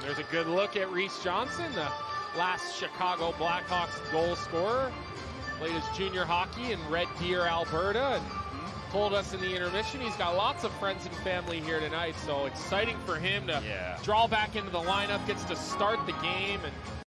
There's a good look at Reese Johnson, the last Chicago Blackhawks goal scorer. Played his junior hockey in Red Deer, Alberta, and told us in the intermission he's got lots of friends and family here tonight. So exciting for him to draw back into the lineup, gets to start the game. And